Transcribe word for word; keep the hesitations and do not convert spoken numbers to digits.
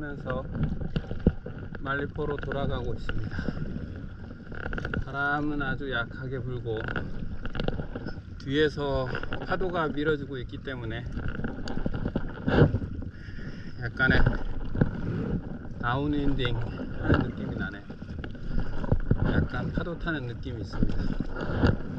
하면서 말리포로 돌아가고 있습니다. 바람은 아주 약하게 불고 뒤에서 파도가 밀어주고 있기 때문에 약간의 다운윈딩 하는 느낌이 나네요. 약간 파도 타는 느낌이 있습니다.